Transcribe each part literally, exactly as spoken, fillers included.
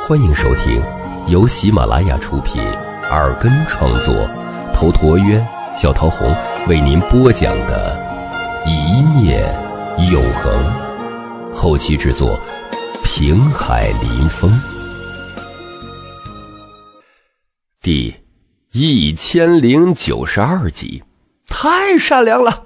欢迎收听由喜马拉雅出品，耳根创作，头陀渊、小桃红为您播讲的《一念永恒》，后期制作平海林风，第一千零九十二集。太善良了！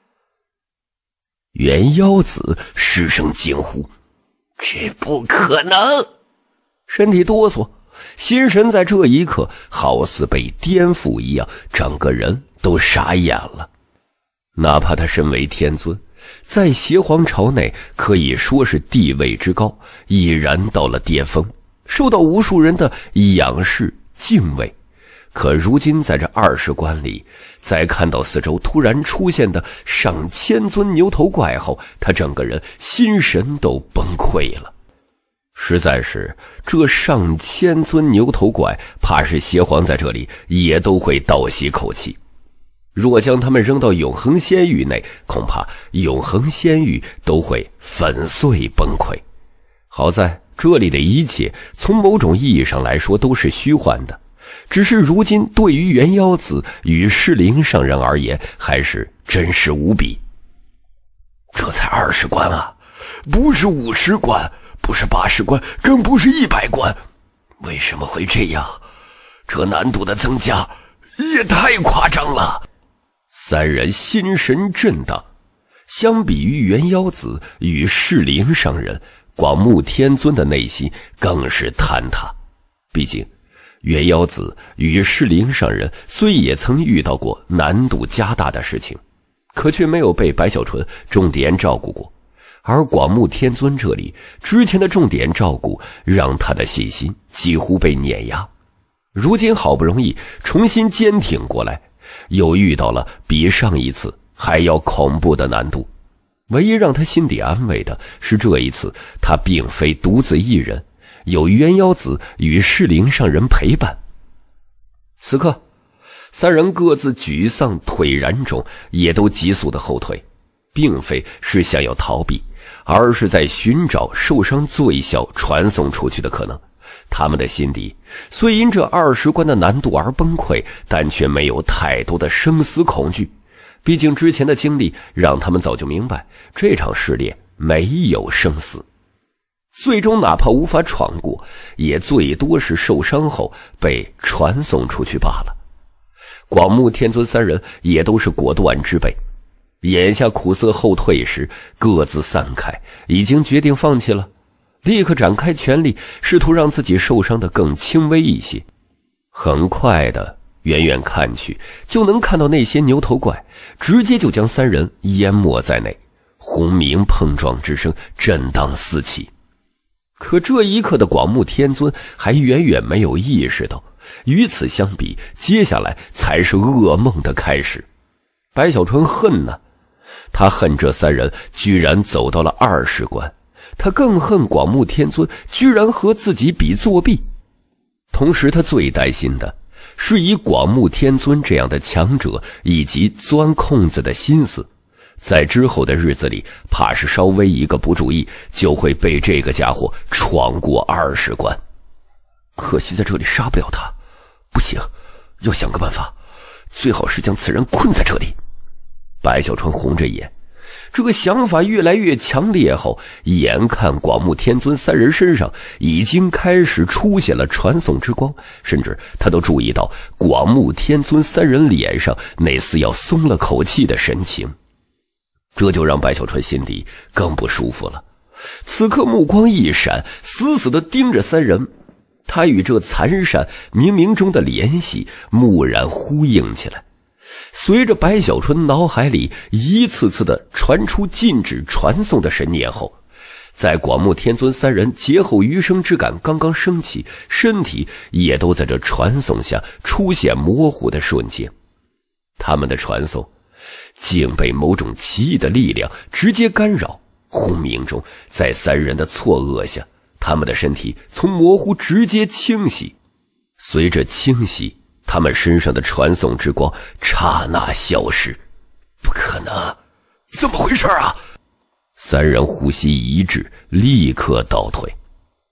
袁妖子失声惊呼：“这不可能！”身体哆嗦，心神在这一刻好似被颠覆一样，整个人都傻眼了。哪怕他身为天尊，在邪皇朝内可以说是地位之高，已然到了巅峰，受到无数人的仰视敬畏。可如今在这二十关里，在看到四周突然出现的上千尊牛头怪后，他整个人心神都崩溃了。实在是这上千尊牛头怪，怕是邪皇在这里也都会倒吸口气。若将他们扔到永恒仙域内，恐怕永恒仙域都会粉碎崩溃。好在这里的一切从某种意义上来说都是虚幻的，只是如今对于袁妖子与适龄上人而言，还是真实无比。这才二十关啊，不是五十关，不是八十关，更不是一百关，为什么会这样？这难度的增加也太夸张了。三人心神震荡，相比于袁妖子与适龄上人，广目天尊的内心更是坍塌。毕竟袁妖子与适龄上人虽也曾遇到过难度加大的事情，可却没有被白小纯重点照顾过。而广目天尊这里之前的重点照顾，让他的信心几乎被碾压。如今好不容易重新坚挺过来，又遇到了比上一次还要恐怖的难度。唯一让他心底安慰的是，这一次他并非独自一人，有袁妖子与适龄上人陪伴。此刻三人各自沮丧颓然中，也都急速的后退，并非是想要逃避，而是在寻找受伤最小传送出去的可能。他们的心底虽因这二十关的难度而崩溃，但却没有太多的生死恐惧。毕竟之前的经历让他们早就明白，这场试炼没有生死，最终哪怕无法闯过，也最多是受伤后被传送出去罢了。广目天尊三人也都是果断之辈，眼下苦涩后退时各自散开，已经决定放弃了，立刻展开全力，试图让自己受伤的更轻微一些。很快的，远远看去就能看到那些牛头怪直接就将三人淹没在内，轰鸣碰撞之声震荡四起。可这一刻的广目天尊还远远没有意识到，与此相比，接下来才是噩梦的开始。白小纯恨呢，他恨这三人居然走到了二十关，他更恨广目天尊居然和自己比作弊。同时他最担心的是以广目天尊这样的强者以及钻空子的心思，在之后的日子里，怕是稍微一个不注意，就会被这个家伙闯过二十关。可惜在这里杀不了他，不行，要想个办法，最好是将此人困在这里。白小川红着眼，这个想法越来越强烈后，眼看广目天尊三人身上已经开始出现了传送之光，甚至他都注意到广目天尊三人脸上那似要松了口气的神情。这就让白小川心里更不舒服了，此刻目光一闪，死死地盯着三人。他与这残闪冥冥中的联系蓦然呼应起来。随着白小纯脑海里一次次的传出禁止传送的神念后，在广目天尊三人劫后余生之感刚刚升起，身体也都在这传送下出现模糊的瞬间。他们的传送竟被某种奇异的力量直接干扰，轰鸣中，在三人的错愕下，他们的身体从模糊直接清晰。随着清晰，他们身上的传送之光刹那消失。不可能，怎么回事啊？三人呼吸一滞，立刻倒退。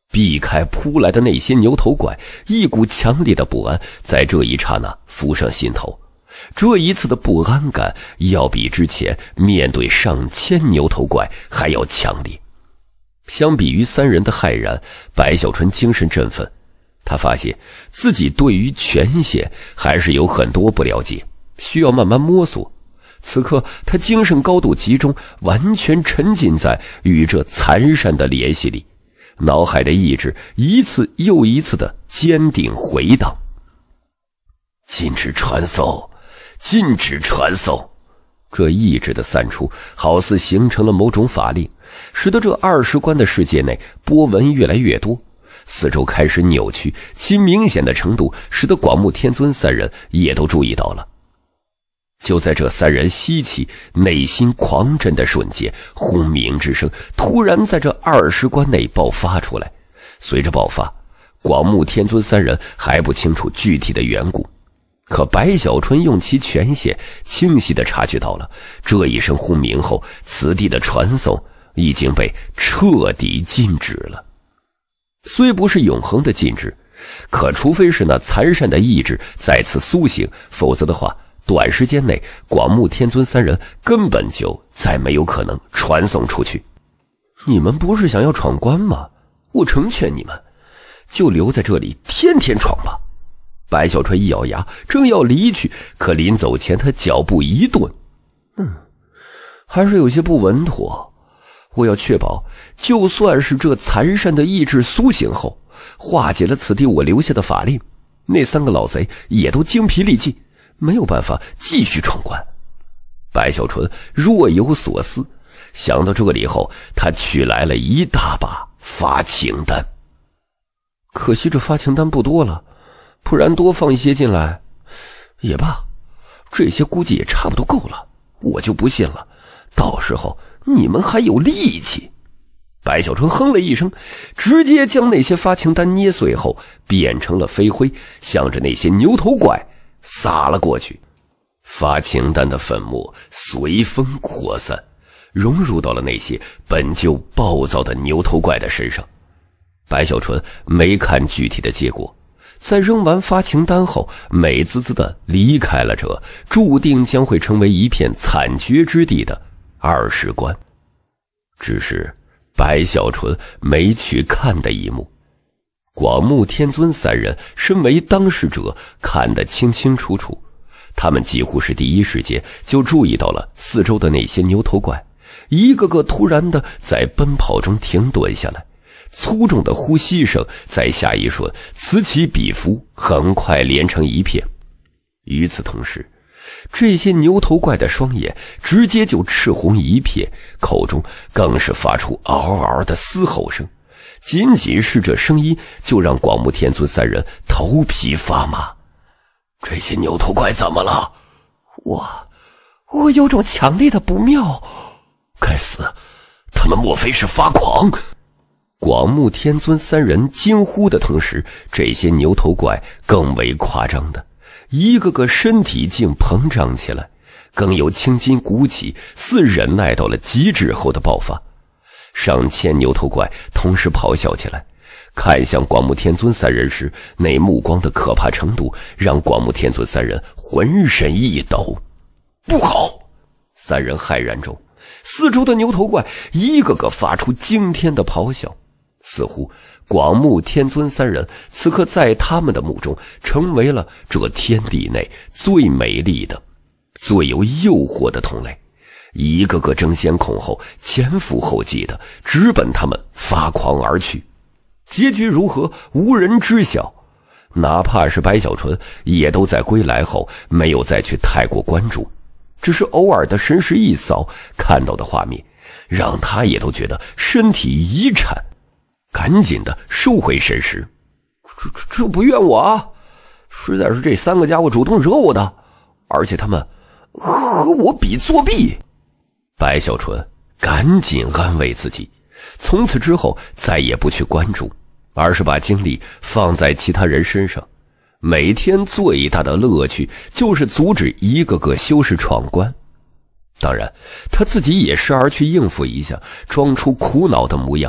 避开扑来的那些牛头怪，一股强烈的不安在这一刹那浮上心头。这一次的不安感要比之前面对上千牛头怪还要强烈。相比于三人的骇然，白小纯精神振奋。他发现自己对于权限还是有很多不了解，需要慢慢摸索。此刻他精神高度集中，完全沉浸在与这残善的联系里，脑海的意志一次又一次的坚定回荡。禁止传送，禁止传送。这意志的散出好似形成了某种法令，使得这二十关的世界内波纹越来越多，四周开始扭曲，其明显的程度使得广目天尊三人也都注意到了。就在这三人稀奇、内心狂震的瞬间，轰鸣之声突然在这二十关内爆发出来。随着爆发，广目天尊三人还不清楚具体的缘故，可白小纯用其权限清晰地察觉到了，这一声轰鸣后，此地的传送已经被彻底禁止了。虽不是永恒的禁止，可除非是那残善的意志再次苏醒，否则的话，短时间内广目天尊三人根本就再没有可能传送出去。你们不是想要闯关吗？我成全你们，就留在这里天天闯吧。白小川一咬牙，正要离去，可临走前他脚步一顿，嗯，还是有些不稳妥。我要确保，就算是这残善的意志苏醒后，化解了此地我留下的法令，那三个老贼也都精疲力尽，没有办法继续闯关。白小纯若有所思，想到这里后，他取来了一大把发情丹。可惜这发情丹不多了，不然多放一些进来也罢，这些估计也差不多够了。我就不信了，到时候你们还有力气。白小纯哼了一声，直接将那些发情丹捏碎后变成了飞灰，向着那些牛头怪撒了过去。发情丹的粉末随风扩散，融入到了那些本就暴躁的牛头怪的身上。白小纯没看具体的结果，在扔完发情丹后，美滋滋地离开了这注定将会成为一片惨绝之地的二十关。只是白小纯没去看的一幕，广目天尊三人身为当事者，看得清清楚楚。他们几乎是第一时间就注意到了四周的那些牛头怪，一个个突然的在奔跑中停顿下来，粗重的呼吸声在下一瞬此起彼伏，很快连成一片。与此同时，这些牛头怪的双眼直接就赤红一片，口中更是发出嗷嗷的嘶吼声。仅仅是这声音就让广目天尊三人头皮发麻。这些牛头怪怎么了？我我有种强烈的不妙。该死，他们莫非是发狂？广目天尊三人惊呼的同时，这些牛头怪更为夸张的，一个个身体竟膨胀起来，更有青筋鼓起，似忍耐到了极致后的爆发。上千牛头怪同时咆哮起来，看向广目天尊三人时，那目光的可怕程度让广目天尊三人浑身一抖。不好！三人骇然中，四周的牛头怪一个个发出惊天的咆哮，似乎广目天尊三人此刻在他们的目中成为了这天地内最美丽的、最有诱惑的同类，一个个争先恐后、前赴后继的直奔他们发狂而去。结局如何，无人知晓，哪怕是白小纯也都在归来后没有再去太过关注，只是偶尔的神识一扫，看到的画面让他也都觉得身体一颤，赶紧的收回神识。这这这不怨我啊，实在是这三个家伙主动惹我的，而且他们和我比作弊。白小纯赶紧安慰自己，从此之后再也不去关注，而是把精力放在其他人身上。每天最大的乐趣就是阻止一个个修士闯关。当然他自己也时而去应付一下，装出苦恼的模样，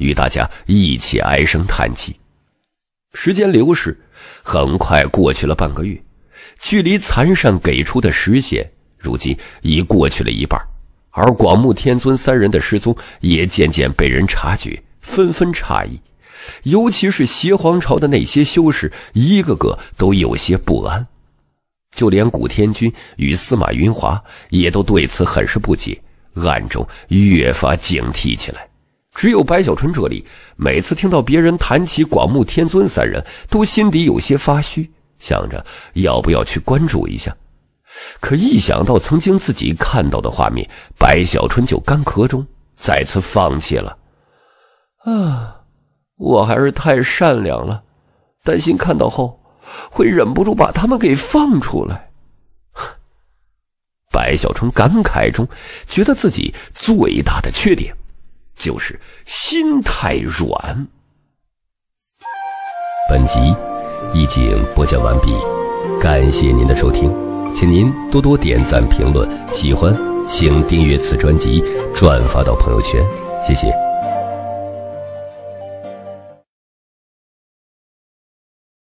与大家一起唉声叹气。时间流逝，很快过去了半个月，距离残善给出的时限如今已过去了一半，而广目天尊三人的失踪也渐渐被人察觉，纷纷诧异，尤其是邪皇朝的那些修士，一个个都有些不安。就连古天君与司马云华也都对此很是不解，暗中越发警惕起来。只有白小春这里，每次听到别人谈起广目天尊三人，都心底有些发虚，想着要不要去关注一下。可一想到曾经自己看到的画面，白小春就干咳中再次放弃了。啊，我还是太善良了，担心看到后会忍不住把他们给放出来。白小春感慨中觉得自己最大的缺点就是心太软。 本集已经播讲完毕，感谢您的收听，请您多多点赞评论，喜欢请订阅此专辑，转发到朋友圈，谢谢。